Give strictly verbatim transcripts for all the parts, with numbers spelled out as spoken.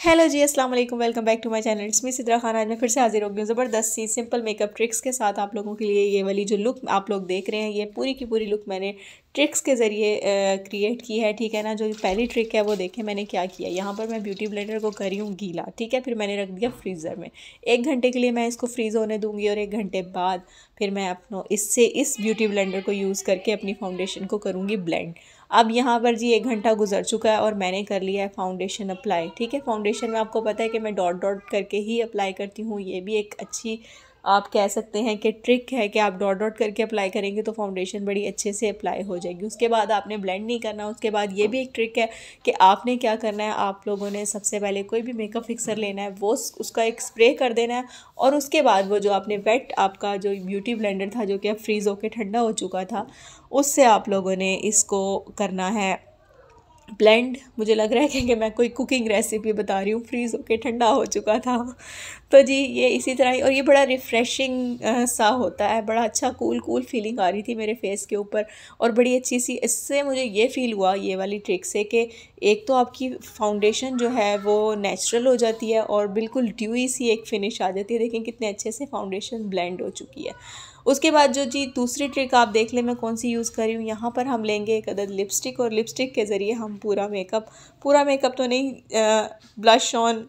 Hello जी, अस्सलाम वालेकुम। Welcome back to my channel. It's me Sidra Khan. आज मैं फिर से हाजिर हो गई हूँ ज़बरदस्त सी सिंपल मेकअप ट्रिक्स के साथ आप लोगों के लिए। ये वाली जो लुक आप लोग देख रहे हैं, ये पूरी की पूरी लुक मैंने ट्रिक्स के ज़रिए क्रिएट की है, ठीक है ना। जो पहली ट्रिक है वो देखें मैंने क्या किया। यहाँ पर मैं ब्यूटी ब्लेंडर को करी हूँ गीला, ठीक है। फिर मैंने रख दिया फ्रीज़र में। एक घंटे के लिए मैं इसको फ्रीज़ होने दूँगी और एक घंटे बाद फिर मैं अपनों इससे इस ब्यूटी ब्लेंडर को यूज़ करके अपनी फाउंडेशन को करूँगी ब्लेंड। अब यहाँ पर जी एक घंटा गुजर चुका है और मैंने कर लिया है फाउंडेशन अप्लाई, ठीक है। फाउंडेशन में आपको पता है कि मैं डॉट डॉट करके ही अप्लाई करती हूँ। ये भी एक अच्छी आप कह सकते हैं कि ट्रिक है कि आप डॉट डॉट करके अप्लाई करेंगे तो फाउंडेशन बड़ी अच्छे से अप्लाई हो जाएगी। उसके बाद आपने ब्लेंड नहीं करना। उसके बाद ये भी एक ट्रिक है कि आपने क्या करना है, आप लोगों ने सबसे पहले कोई भी मेकअप फिक्सर लेना है, वो उसका एक स्प्रे कर देना है और उसके बाद वो जो आपने वेट आपका जो ब्यूटी ब्लेंडर था जो कि अब फ्रीज़ होकर ठंडा हो चुका था, उससे आप लोगों ने इसको करना है ब्लेंड। मुझे लग रहा है कि, कि मैं कोई कुकिंग रेसिपी बता रही हूँ। फ्रीज़ होके ठंडा हो चुका था तो जी ये इसी तरह ही, और ये बड़ा रिफ़्रेशिंग सा होता है। बड़ा अच्छा कूल कूल फीलिंग आ रही थी मेरे फेस के ऊपर और बड़ी अच्छी सी। इससे मुझे ये फ़ील हुआ ये वाली ट्रिक से कि एक तो आपकी फाउंडेशन जो है वो नेचुरल हो जाती है और बिल्कुल ड्यूई सी एक फ़िनिश आ जाती है। देखें कितने अच्छे से फाउंडेशन ब्लेंड हो चुकी है। उसके बाद जो जी दूसरी ट्रिक आप देख लें मैं कौन सी यूज़ कर रही हूँ। यहाँ पर हम लेंगे एक अदद लिपस्टिक और लिपस्टिक के ज़रिए हम पूरा मेकअप पूरा मेकअप तो नहीं, ब्लश ऑन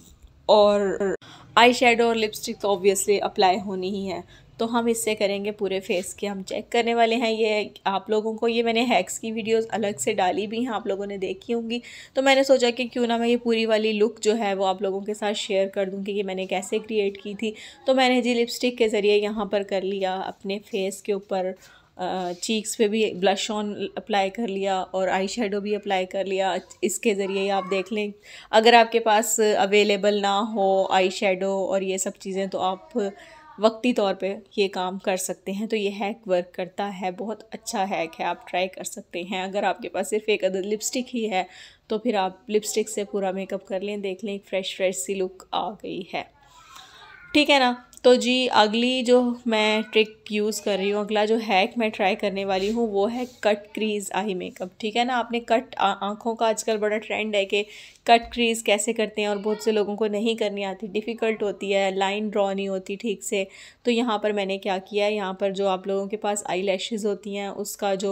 और आई शेडो और लिपस्टिक तो ऑब्वियसली अप्लाई होनी ही है, तो हम इससे करेंगे पूरे फेस के हम चेक करने वाले हैं। ये आप लोगों को ये मैंने हैक्स की वीडियोस अलग से डाली भी हैं, आप लोगों ने देखी होंगी, तो मैंने सोचा कि क्यों ना मैं ये पूरी वाली लुक जो है वो आप लोगों के साथ शेयर कर दूँ कि ये मैंने कैसे क्रिएट की थी। तो मैंने जी लिपस्टिक के ज़रिए यहाँ पर कर लिया अपने फेस के ऊपर, चीक्स पे भी ब्लश ऑन अप्लाई कर लिया और आई शेडो भी अप्लाई कर लिया। इसके ज़रिए आप देख लें, अगर आपके पास अवेलेबल ना हो आई शेडो और ये सब चीज़ें तो आप वक्ती तौर पे ये काम कर सकते हैं। तो ये हैक वर्क करता है, बहुत अच्छा हैक है, आप ट्राई कर सकते हैं। अगर आपके पास सिर्फ एक अदद लिपस्टिक ही है तो फिर आप लिपस्टिक से पूरा मेकअप कर लें, देख लें एक फ़्रेश फ्रेश सी लुक आ गई है, ठीक है ना। तो जी अगली जो मैं ट्रिक यूज़ कर रही हूँ, अगला जो हैक मैं ट्राई करने वाली हूँ वो है कट क्रीज़ आई मेकअप, ठीक है ना। आपने कट आँखों का आजकल बड़ा ट्रेंड है कि कट क्रीज़ कैसे करते हैं और बहुत से लोगों को नहीं करनी आती, डिफ़िकल्ट होती है, लाइन ड्रॉ नहीं होती ठीक से। तो यहाँ पर मैंने क्या किया है, यहाँ पर जो आप लोगों के पास आई लैशेज़ होती हैं उसका जो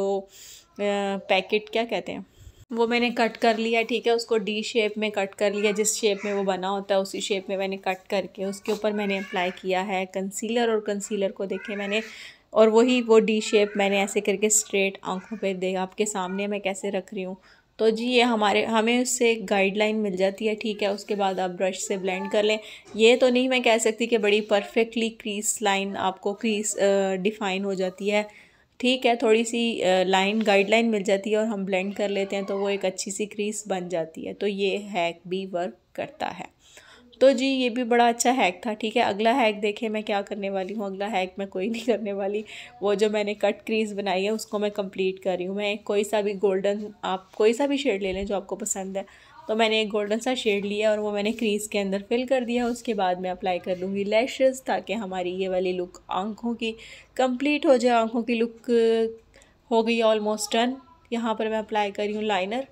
पैकेट क्या कहते हैं वो मैंने कट कर लिया, ठीक है। उसको डी शेप में कट कर लिया, जिस शेप में वो बना होता है उसी शेप में मैंने कट करके उसके ऊपर मैंने अप्लाई किया है कंसीलर। और कंसीलर को देखे मैंने और वही वो डी शेप मैंने ऐसे करके स्ट्रेट आंखों पे दे आपके सामने मैं कैसे रख रही हूँ। तो जी ये हमारे हमें उससे एक गाइडलाइन मिल जाती है, ठीक है। उसके बाद आप ब्रश से ब्लेंड कर लें। ये तो नहीं मैं कह सकती कि बड़ी परफेक्टली क्रीज लाइन आपको क्रीज डिफ़ाइन हो जाती है, ठीक है। थोड़ी सी लाइन गाइडलाइन मिल जाती है और हम ब्लेंड कर लेते हैं तो वो एक अच्छी सी क्रीज बन जाती है। तो ये हैक भी वर्क करता है। तो जी ये भी बड़ा अच्छा हैक था, ठीक है। अगला हैक देखें मैं क्या करने वाली हूँ। अगला हैक मैं कोई नहीं करने वाली, वो जो मैंने कट क्रीज बनाई है उसको मैं कंप्लीट कर रही हूँ। मैं कोई सा भी गोल्डन, आप कोई सा भी शेड ले लें जो आपको पसंद है। तो मैंने एक गोल्डन सा शेड लिया और वो मैंने क्रीज़ के अंदर फिल कर दिया। उसके बाद मैं अप्लाई कर लूँगी लैशेज़ ताकि हमारी ये वाली लुक आँखों की कंप्लीट हो जाए। आँखों की लुक हो गई ऑलमोस्ट डन। यहाँ पर मैं अप्लाई कर रही हूँ लाइनर।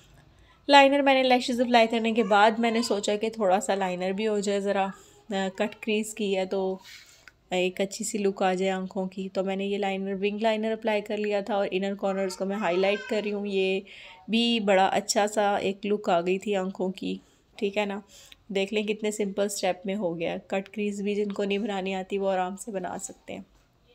लाइनर मैंने लैशेज़ अप्लाई करने के बाद मैंने सोचा कि थोड़ा सा लाइनर भी हो जाए, ज़रा कट क्रीज़ की है तो एक अच्छी सी लुक आ जाए आँखों की। तो मैंने ये लाइनर विंग लाइनर अप्लाई कर लिया था और इनर कॉर्नर्स को मैं हाईलाइट कर रही हूँ। ये भी बड़ा अच्छा सा एक लुक आ गई थी आँखों की, ठीक है ना। देख लें कितने सिंपल स्टेप में हो गया। कट क्रीज़ भी जिनको नहीं बनानी आती वो आराम से बना सकते हैं।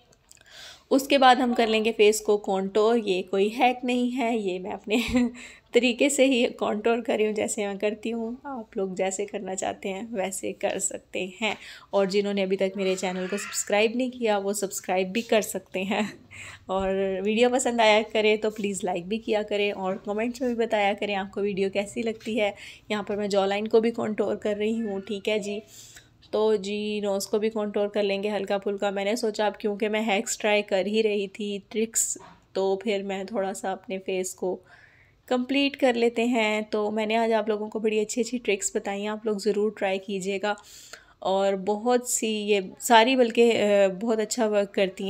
उसके बाद हम कर लेंगे फेस को कॉन्टोर। ये कोई हैक नहीं है, ये मैं अपने तरीके से ही कॉन्टोर कर रही हूँ, जैसे मैं करती हूँ। आप लोग जैसे करना चाहते हैं वैसे कर सकते हैं। और जिन्होंने अभी तक मेरे चैनल को सब्सक्राइब नहीं किया वो सब्सक्राइब भी कर सकते हैं। और वीडियो पसंद आया करे तो प्लीज़ लाइक भी किया करें और कमेंट्स में भी बताया करें आपको वीडियो कैसी लगती है। यहाँ पर मैं जॉ लाइन को भी कॉन्टोर कर रही हूँ, ठीक है जी। तो जी नोज़ को भी कॉन्टोर कर लेंगे हल्का फुल्का। मैंने सोचा अब क्योंकि मैं हैक्स ट्राई कर ही रही थी ट्रिक्स, तो फिर मैं थोड़ा सा अपने फेस को कंप्लीट कर लेते हैं। तो मैंने आज आप लोगों को बड़ी अच्छी अच्छी ट्रिक्स बताई हैं, आप लोग ज़रूर ट्राई कीजिएगा। और बहुत सी ये सारी बल्कि बहुत अच्छा वर्क करती हैं।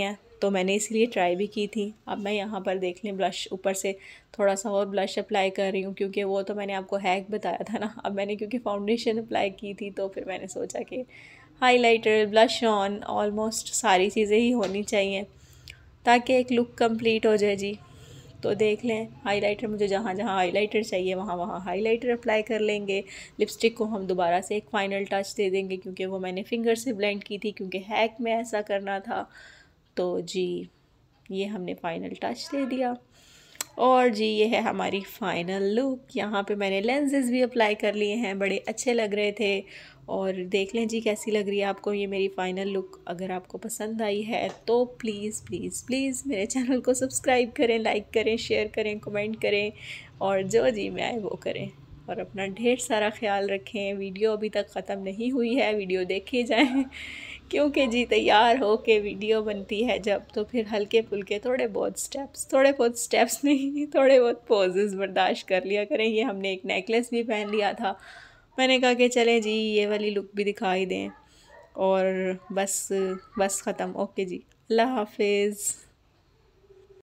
तो मैंने इसलिए ट्राई भी की थी। अब मैं यहाँ पर देख लें ब्लश ऊपर से थोड़ा सा और ब्लश अप्लाई कर रही हूँ, क्योंकि वो तो मैंने आपको हैक बताया था ना। अब मैंने क्योंकि फाउंडेशन अप्लाई की थी तो फिर मैंने सोचा कि हाइलाइटर, ब्लश ऑन, ऑलमोस्ट सारी चीज़ें ही होनी चाहिए ताकि एक लुक कंप्लीट हो जाए जी। तो देख लें, हाइलाइटर मुझे जहाँ जहाँ हाइलाइटर चाहिए वहाँ वहाँ हाइलाइटर अप्लाई कर लेंगे। लिपस्टिक को हम दोबारा से एक फ़ाइनल टच दे देंगे, क्योंकि वो मैंने फिंगर से ब्लेंड की थी, क्योंकि हैक में ऐसा करना था। तो जी ये हमने फ़ाइनल टच दे दिया और जी ये है हमारी फ़ाइनल लुक। यहाँ पे मैंने लेंसेज भी अप्लाई कर लिए हैं, बड़े अच्छे लग रहे थे। और देख लें जी कैसी लग रही है आपको ये मेरी फ़ाइनल लुक। अगर आपको पसंद आई है तो प्लीज़ प्लीज़ प्लीज़ मेरे चैनल को सब्सक्राइब करें, लाइक करें, शेयर करें, कमेंट करें और जो जी में आए वो करें। और अपना ढेर सारा ख्याल रखें। वीडियो अभी तक ख़त्म नहीं हुई है, वीडियो देखे जाएं, क्योंकि जी तैयार हो के वीडियो बनती है जब, तो फिर हल्के फुल्के थोड़े बहुत स्टेप्स थोड़े बहुत स्टेप्स नहीं थोड़े बहुत पोजेस बर्दाश्त कर लिया करें। ये हमने एक नेकलेस भी पहन लिया था, मैंने कहा कि चलें जी ये वाली लुक भी दिखाई दें। और बस बस ख़त्म। ओके जी, अल्लाह हाफिज़।